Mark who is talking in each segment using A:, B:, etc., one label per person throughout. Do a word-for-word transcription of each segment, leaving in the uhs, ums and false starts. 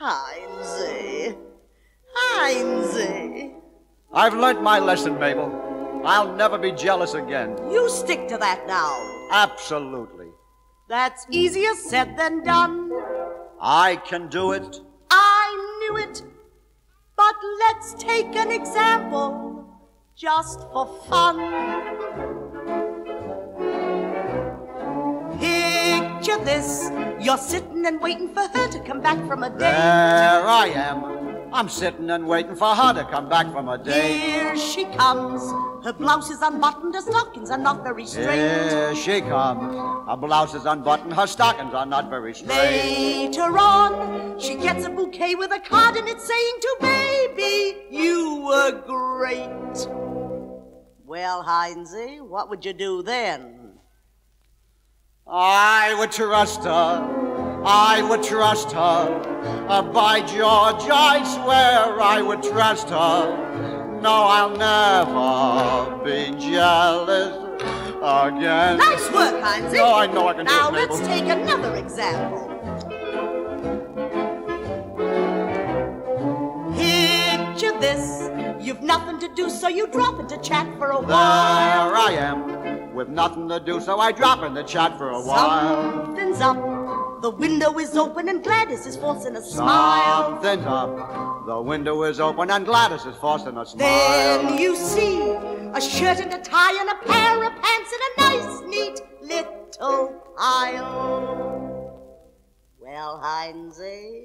A: Heinzie. Heinzie.
B: I've learnt my lesson, Mabel. I'll never be jealous again.
A: You stick to that now.
B: Absolutely.
A: That's easier said than done.
B: I can do it.
A: I knew it. But let's take an example, just for fun. Picture this. You're sitting and waiting for her to come back from a date.
B: There I am. I'm sitting and waiting for her to come back from a date.
A: Here she comes. Her blouse is unbuttoned, her stockings are not very straight.
B: Here she comes. Her blouse is unbuttoned, her stockings are not very straight.
A: Later on, she gets a bouquet with a card in it saying to baby, you were great. Well, Heinzie, what would you do then?
B: I would trust her. I would trust her. Uh, by George, I swear I would trust her. No, I'll never be jealous again.
A: Nice work, Heinzie.
B: No, I know I can
A: now
B: do it,
A: Now let's take another example. Picture this. You've nothing to do, so you drop into chat for a while.
B: There I am, with nothing to do, so I drop in the chat for a while.
A: Something's up. The window is open and Gladys is forcing a smile.
B: Something's up. The window is open and Gladys is forcing a smile.
A: Then you see a shirt and a tie and a pair of pants and a nice, neat little pile. Well, Heinzie?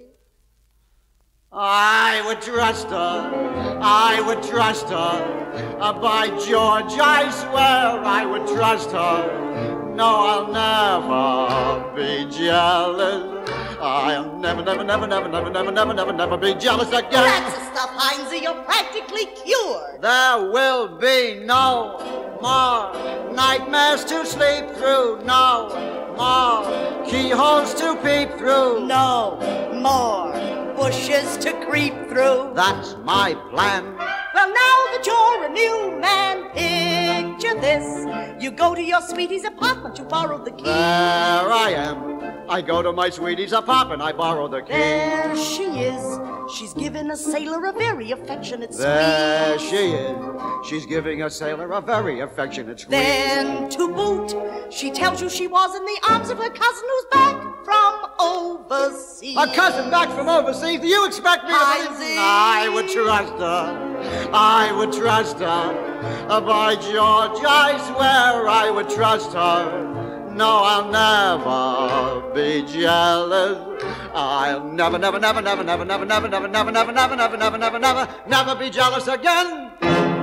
B: I would trust her. I would trust her. Uh, by George, I swear I would trust her. No, I'll never be jealous. I'll never, never, never, never, never, never, never, never, never be jealous again.
A: That's the stuff, Heinzie. You're practically cured.
B: There will be no more nightmares to sleep through. No more keyholes to peep through.
A: No more bushes to creep through.
B: That's my plan.
A: Well, now that you're a new man, picture this. You go to your sweetie's apartment, you borrow the key.
B: There I am. I go to my sweetie's apartment, I borrow the key.
A: There she is. She's giving a sailor a very affectionate squeeze.
B: There she is. She's giving a sailor a very affectionate squeeze.
A: Then, to boot, she tells you she was in the arms of her cousin who's back from overseas.
B: A cousin back from overseas? Do you expect me to believe? I would trust her. I would trust her. Uh, by George, I swear I would trust her. No, I'll never be jealous. I'll never, never, never, never, never, never, never, never, never, never, never, never, never, never, never, never be jealous again.